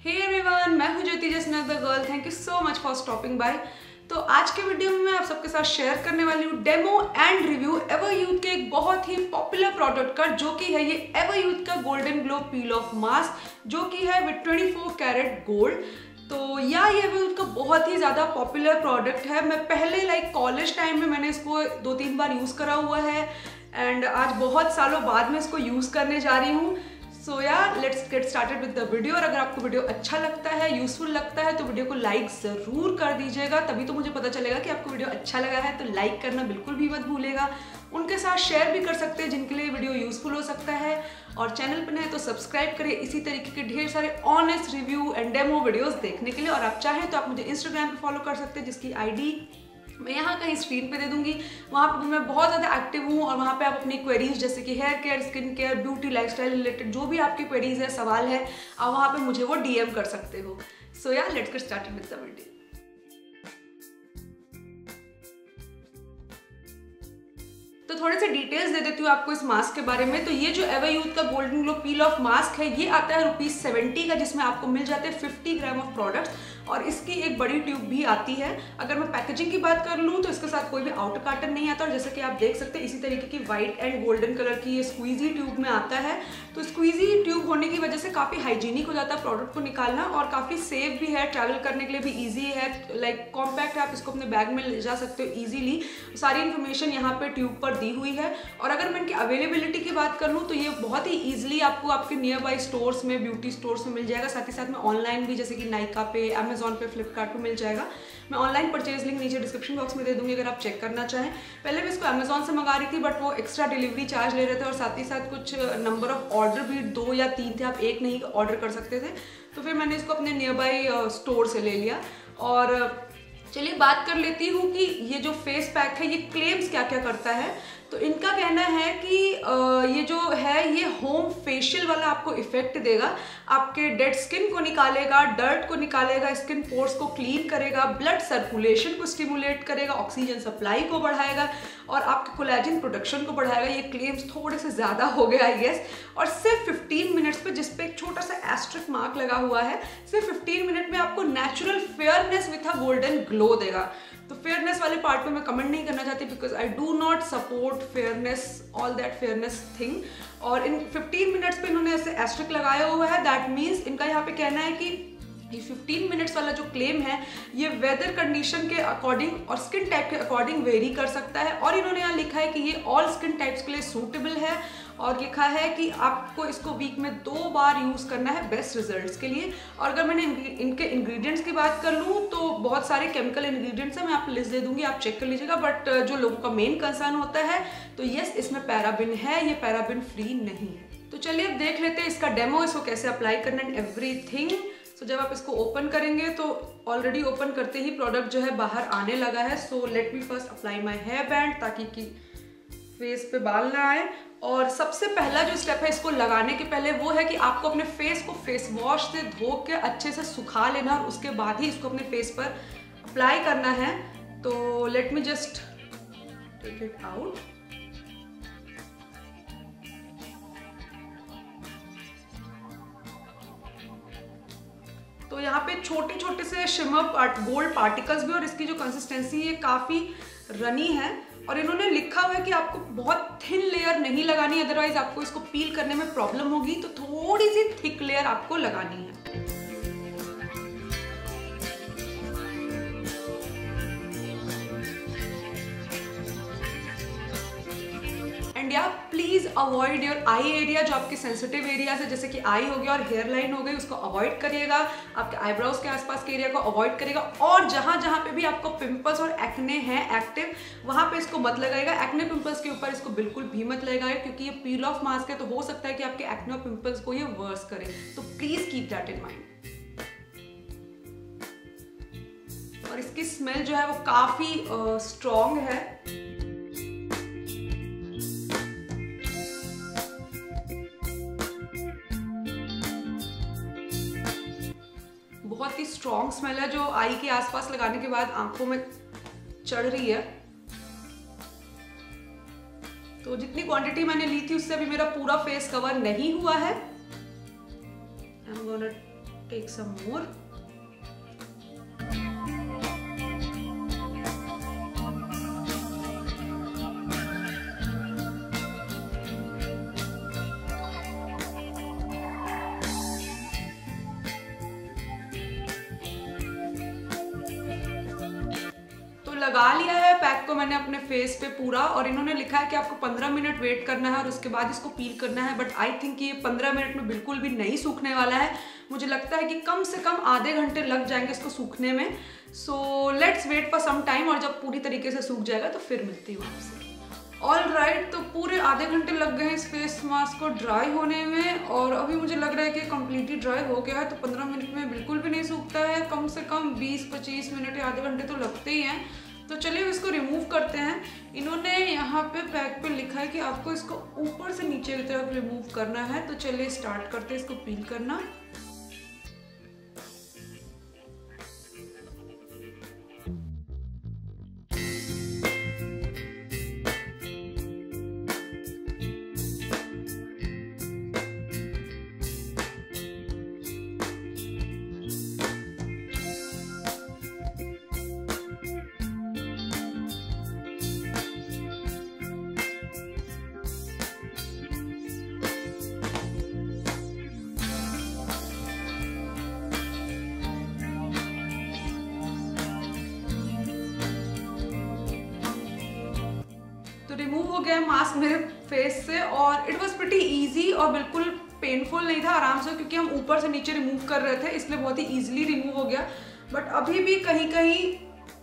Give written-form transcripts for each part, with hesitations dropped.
हे everyone, मैं हूं ज्योति जसनत the girl. Thank you so much for stopping by. तो आज के वीडियो में मैं आप सबके साथ शेयर करने वाली हूँ डेमो एंड रिव्यू एवरयूथ के एक बहुत ही पॉपुलर प्रोडक्ट का, जो कि है ये एवरयूथ का golden glow peel off mask, जो कि है विद 24 कैरेट गोल्ड। तो या ये एवरयूथ का बहुत ही ज़्यादा पॉपुलर प्रोडक्ट है। मैं पहले कॉलेज टाइम में मैंने इसको 2-3 बार यूज़ करा हुआ है एंड आज बहुत सालों बाद में इसको यूज़ करने जा रही हूँ। So yeah let's get started with the video. और अगर आपको वीडियो अच्छा लगता है, यूजफुल लगता है, तो वीडियो को लाइक ज़रूर कर दीजिएगा, तभी तो मुझे पता चलेगा कि आपको वीडियो अच्छा लगा है। तो लाइक करना बिल्कुल भी मत भूलेगा। उनके साथ शेयर भी कर सकते हैं जिनके लिए वीडियो यूजफुल हो सकता है। और चैनल पर नए तो सब्सक्राइब करें इसी तरीके के ढेर सारे honest review and demo videos देखने के लिए। और आप चाहें तो आप मुझे इंस्टाग्राम पर फॉलो कर सकते हैं, जिसकी ID मैं यहाँ कहीं स्क्रीन पे दे दूंगी। वहाँ पे मैं बहुत ज़्यादा एक्टिव हूँ और वहाँ पे आप अपनी क्वेरीज जैसे कि hair care, skin care, beauty, lifestyle related जो भी आपकी क्वेरीज है, सवाल है, आप वहाँ पे मुझे वो DM कर सकते हो। So yeah let's get started with the video. तो थोड़े से डिटेल्स दे देती हूँ आपको इस मास्क के बारे में। तो ये जो एवरयूथ का golden glow peel off mask है, ये आता है ₹70 का, जिसमें आपको मिल जाते हैं 50 ग्राम ऑफ प्रोडक्ट्स और इसकी एक बड़ी ट्यूब भी आती है। अगर मैं पैकेजिंग की बात कर लूँ तो इसके साथ कोई भी आउटर कार्टन नहीं आता। और जैसे कि आप देख सकते हैं इसी तरीके की व्हाइट एंड गोल्डन कलर की ये स्क्वीजी ट्यूब में आता है। तो स्क्वीजी ट्यूब होने की वजह से काफ़ी हाइजीनिक हो जाता है प्रोडक्ट को निकालना, और काफ़ी सेफ भी है, ट्रैवल करने के लिए भी ईजी है, कॉम्पैक्ट है, आप इसको अपने बैग में ले जा सकते हो ईजीली। सारी इन्फॉर्मेशन यहाँ पर ट्यूब पर दी हुई है। और अगर मैं इनकी अवेलेबिलिटी की बात कर लूँ तो ये बहुत ही ईजिली आपको आपके नियर बाई स्टोर्स में, ब्यूटी स्टोर्स में मिल जाएगा। साथ ही साथ में ऑनलाइन भी, जैसे कि नाइका पे, अमेजॉन पे, फ्लिपकार्ट पे मिल जाएगा। मैं ऑनलाइन परचेज लिंक नीचे डिस्क्रिप्शन बॉक्स में दे दूंगी अगर आप चेक करना चाहें। पहले मैं इसको अमेजॉन से मंगा रही थी, बट वो एक्स्ट्रा डिलीवरी चार्ज ले रहे थे और साथ ही साथ कुछ नंबर ऑफ ऑर्डर भी 2 या 3 थे, आप एक नहीं ऑर्डर कर सकते थे। तो फिर मैंने इसको अपने नियर बाई स्टोर से ले लिया। और चलिए बात कर लेती हूँ कि ये जो फेस पैक है ये क्लेम्स क्या क्या करता है। तो इनका कहना है कि ये जो है ये होम फेशियल वाला आपको इफेक्ट देगा, आपके डेड स्किन को निकालेगा, डर्ट को निकालेगा, स्किन पोर्स को क्लीन करेगा, ब्लड सर्कुलेशन को स्टिमुलेट करेगा, ऑक्सीजन सप्लाई को बढ़ाएगा और आपके कोलेजन प्रोडक्शन को बढ़ाएगा। ये क्लेम्स थोड़े से ज़्यादा हो गए आई गेस। और सिर्फ 15 मिनट्स पे, जिस पे एक छोटा सा एस्ट्रिक मार्क लगा हुआ है, सिर्फ 15 मिनट में आपको natural fairness with a golden glow देगा। तो फेयरनेस वाले पार्ट पे मैं कमेंट नहीं करना चाहती, because I do not support fairness, all that fairness thing. और इन 15 मिनट्स पे इन्होंने ऐसे एस्ट्रिक लगाया हुआ है। दैट मीन्स इनका यहाँ पे कहना है कि ये 15 मिनट्स वाला जो क्लेम है ये वेदर कंडीशन के अकॉर्डिंग और स्किन टाइप के अकॉर्डिंग वेरी कर सकता है। और इन्होंने यहाँ लिखा है कि ये ऑल स्किन टाइप्स के लिए सूटेबल है, और लिखा है कि आपको इसको वीक में 2 बार यूज़ करना है बेस्ट रिजल्ट्स के लिए। और अगर मैंने इनके इंग्रेडिएंट्स की बात कर लूँ तो बहुत सारे केमिकल इंग्रेडिएंट्स हैं, मैं आपको लिस्ट दे दूंगी, आप चेक कर लीजिएगा। बट जो लोगों का मेन कंसर्न होता है तो यस, इसमें पैराबिन है, ये पैराबिन फ्री नहीं है। तो चलिए अब देख लेते हैं इसका डेमो, इसको कैसे अप्लाई करना एंड एवरीथिंग। तो जब आप इसको ओपन करेंगे तो ऑलरेडी ओपन करते ही प्रोडक्ट जो है बाहर आने लगा है। So let me first apply my hair band, ताकि कि फेस पे बाल ना आए। और सबसे पहला जो स्टेप है इसको लगाने के पहले वो है कि आपको अपने फेस को फेस वॉश से धो के अच्छे से सुखा लेना और उसके बाद ही इसको अपने फेस पर अप्लाई करना है। तो let me just take it out. तो यहाँ पे छोटे छोटे से शिमर गोल्ड पार्टिकल्स भी, और इसकी जो कंसिस्टेंसी है काफ़ी रनी है। और इन्होंने लिखा हुआ है कि आपको बहुत थिन लेयर नहीं लगानी, अदरवाइज आपको इसको पील करने में प्रॉब्लम होगी। तो थोड़ी सी थिक लेयर आपको लगानी है। And yeah please avoid your eye area, जो आपके सेंसिटिव एरियाज है, जैसे कि आई हो गया और हेयर लाइन हो गई, उसको अवॉइड करिएगा। आपके आईब्रोज के आसपास के एरिया को अवॉइड करिएगा। और जहां जहां पे भी आपको पिंपल्स और एक्ने हैं एक्टिव, वहां पे इसको मत लगाएगा। एक्ने पिंपल्स के ऊपर इसको बिल्कुल भी मत लगाएगा, क्योंकि ये पील ऑफ मास्क है, तो हो सकता है कि आपके एक्ने और पिंपल्स को ये वर्स करे। तो please keep that in mind. और इसकी स्मेल जो है वो काफी स्ट्रॉन्ग है। बहुत ही स्ट्रॉन्ग स्मेल है, जो आई के आसपास लगाने के बाद आंखों में चढ़ रही है। तो जितनी क्वांटिटी मैंने ली थी उससे भी मेरा पूरा फेस कवर नहीं हुआ है। I'm gonna टेक सम मोर। लगा लिया है पैक को मैंने अपने फेस पे पूरा, और इन्होंने लिखा है कि आपको 15 मिनट वेट करना है और उसके बाद इसको पील करना है। बट आई थिंक ये 15 मिनट में बिल्कुल भी नहीं सूखने वाला है। मुझे लगता है कि कम से कम आधे घंटे लग जाएंगे इसको सूखने में। So let's wait for some time, और जब पूरी तरीके से सूख जाएगा तो फिर मिलती हूँ आपसे। ऑल राइट, तो पूरे आधे घंटे लग गए हैं इस फेस मास्क को ड्राई होने में, और अभी मुझे लग रहा है कि कम्प्लीटली ड्राई हो गया है। तो 15 मिनट में बिल्कुल भी नहीं सूखता है, कम से कम 20-25 मिनट या आधे घंटे तो लगते ही हैं। तो चलिए इसको रिमूव करते हैं। इन्होंने यहाँ पे पैक पे लिखा है कि आपको इसको ऊपर से नीचे की तरफ रिमूव करना है। तो चलिए स्टार्ट करते हैं इसको पील करना। तो रिमूव हो गया मास्क मेरे फेस से, और इट वॉज प्रिटी ईजी और बिल्कुल पेनफुल नहीं था, आराम से, क्योंकि हम ऊपर से नीचे रिमूव कर रहे थे इसलिए बहुत ही ईजिली रिमूव हो गया। बट अभी भी कहीं कहीं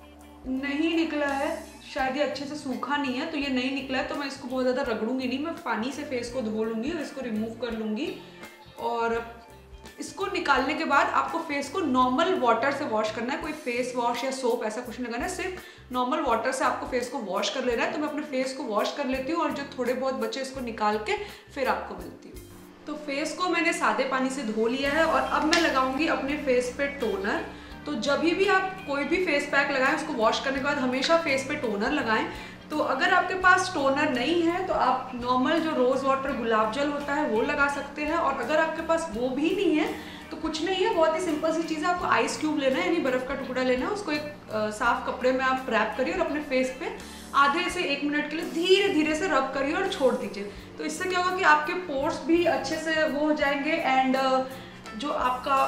नहीं निकला है, शायद ये अच्छे से सूखा नहीं है, तो ये नहीं निकला है। तो मैं इसको बहुत ज़्यादा रगड़ूंगी नहीं, मैं पानी से फेस को धो लूँगी और इसको रिमूव कर लूँगी। और इसको निकालने के बाद आपको फेस को नॉर्मल वाटर से वॉश करना है, कोई फेस वॉश या सोप ऐसा कुछ नहीं करना है, सिर्फ नॉर्मल वाटर से आपको फेस को वॉश कर लेना है। तो मैं अपने फेस को वॉश कर लेती हूँ और जो थोड़े बहुत बचे इसको निकाल के फिर आपको मिलती हूँ। तो फेस को मैंने सादे पानी से धो लिया है और अब मैं लगाऊंगी अपने फेस पे टोनर। तो जब भी आप कोई भी फेस पैक लगाएं उसको वॉश करने के बाद हमेशा फेस पे टोनर लगाएं। तो अगर आपके पास टोनर नहीं है तो आप नॉर्मल जो रोज़ वाटर गुलाब जल होता है वो लगा सकते हैं, और अगर आपके पास वो भी नहीं है तो कुछ नहीं है, बहुत ही सिंपल सी चीज़ है। आपको आइस क्यूब लेना है, यानी बर्फ़ का टुकड़ा लेना है, उसको एक साफ कपड़े में आप रैप करिए और अपने फेस पे आधे से 1 मिनट के लिए धीरे धीरे से रब करिए और छोड़ दीजिए। तो इससे क्या होगा कि आपके पोर्स भी अच्छे से वो हो जाएंगे, एंड जो आपका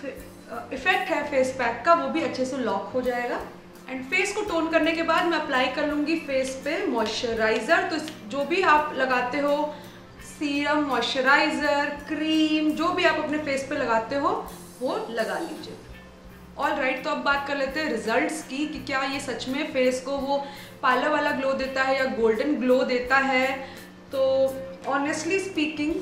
इफेक्ट है फेस पैक का वो भी अच्छे से लॉक हो जाएगा। एंड फेस को टोन करने के बाद मैं अप्लाई कर लूँगी फेस पे मॉइस्चराइज़र। तो जो भी आप लगाते हो, सीरम, मॉइस्चराइज़र, क्रीम, जो भी आप अपने फेस पे लगाते हो वो लगा लीजिए। ऑल राइट, तो अब बात कर लेते हैं रिजल्ट्स की कि क्या ये सच में फेस को वो पार्लर वाला ग्लो देता है या गोल्डन ग्लो देता है। तो ऑनेस्टली स्पीकिंग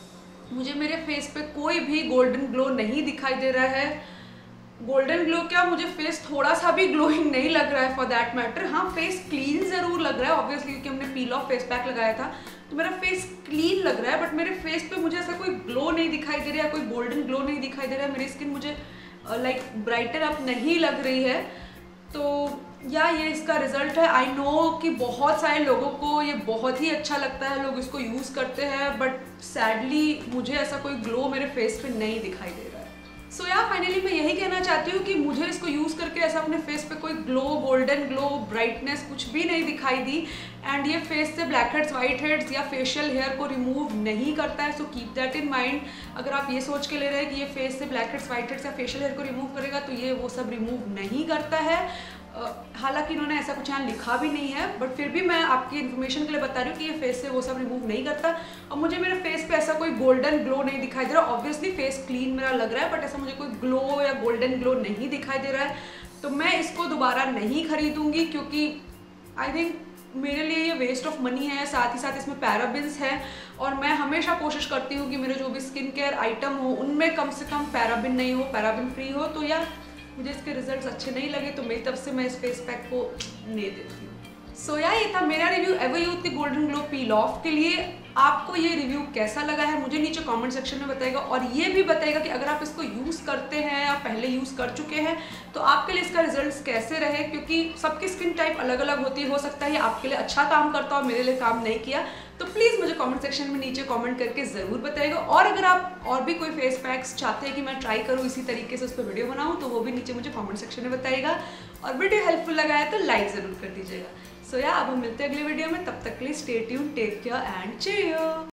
मुझे मेरे फेस पे कोई भी गोल्डन ग्लो नहीं दिखाई दे रहा है। गोल्डन ग्लो क्या, मुझे फेस थोड़ा सा भी ग्लोइंग नहीं लग रहा है फॉर दैट मैटर। हाँ, फेस क्लीन ज़रूर लग रहा है ऑब्वियसली, क्योंकि हमने पील ऑफ फेस पैक लगाया था तो मेरा फेस क्लीन लग रहा है, बट मेरे फेस पे मुझे ऐसा कोई ग्लो नहीं दिखाई दे रहा है, कोई गोल्डन ग्लो नहीं दिखाई दे रहा है। मेरी स्किन मुझे लाइक ब्राइटन अप नहीं लग रही है। तो या ये इसका रिजल्ट है। आई नो कि बहुत सारे लोगों को ये बहुत ही अच्छा लगता है, लोग इसको यूज़ करते हैं, बट सैडली मुझे ऐसा कोई ग्लो मेरे फेस पे नहीं दिखाई दे रहा है। सो या फाइनली मैं यही कहना चाहती हूँ कि मुझे इसको यूज़ करके ऐसा अपने फेस पे कोई ग्लो, गोल्डन ग्लो, ब्राइटनेस कुछ भी नहीं दिखाई दी। एंड ये फेस से ब्लैक हेड्स, वाइट हेड्स या फेशियल हेयर को रिमूव नहीं करता है। So keep that in mind. अगर आप ये सोच के ले रहे हैं कि ये फेस से ब्लैक हेड्स, वाइट हेड्स या फेशियल हेयर को रिमूव करेगा, तो ये वो सब रिमूव नहीं करता है। हालांकि इन्होंने ऐसा कुछ यहाँ लिखा भी नहीं है, बट फिर भी मैं आपकी इन्फॉर्मेशन के लिए बता रही हूँ कि ये फेस से वो सब रिमूव नहीं करता। और मुझे मेरे फेस पे ऐसा कोई गोल्डन ग्लो नहीं दिखाई दे रहा। ऑब्वियसली फेस क्लीन मेरा लग रहा है, बट ऐसा मुझे कोई ग्लो या गोल्डन ग्लो नहीं दिखाई दे रहा है। तो मैं इसको दोबारा नहीं खरीदूंगी, क्योंकि आई थिंक मेरे लिए ये वेस्ट ऑफ मनी है। साथ ही साथ इसमें पैराबिन्स हैं, और मैं हमेशा कोशिश करती हूँ कि मेरे जो भी स्किन केयर आइटम हो उनमें कम से कम पैराबिन नहीं हो, पैराबिन फ्री हो। तो यार मुझे इसके रिजल्ट्स अच्छे नहीं लगे, तो मेरी तरफ से मैं इस फेस पैक को नहीं देती हूँ। सो यार ये था मेरा रिव्यू एवरयूथ के गोल्डन ग्लो पील ऑफ के लिए। आपको ये रिव्यू कैसा लगा है मुझे नीचे कमेंट सेक्शन में बताइएगा, और ये भी बताइएगा कि अगर आप इसको यूज़ करते हैं या पहले यूज़ कर चुके हैं तो आपके लिए इसका रिजल्ट्स कैसे रहे, क्योंकि सबकी स्किन टाइप अलग अलग होती है। हो सकता है ये आपके लिए अच्छा काम करता हो, मेरे लिए काम नहीं किया। तो प्लीज़ मुझे कमेंट सेक्शन में नीचे कमेंट करके ज़रूर बताइएगा। और अगर आप और भी कोई फेस पैक्स चाहते हैं कि मैं ट्राई करूँ इसी तरीके से उस पर वीडियो बनाऊँ, तो वो भी नीचे मुझे कमेंट सेक्शन में बताइएगा। और वीडियो हेल्पफुल लगा है तो लाइक ज़रूर कर दीजिएगा। सो या अब हम मिलते हैं अगले वीडियो में, तब तक के लिए stay tuned, take care and cheers.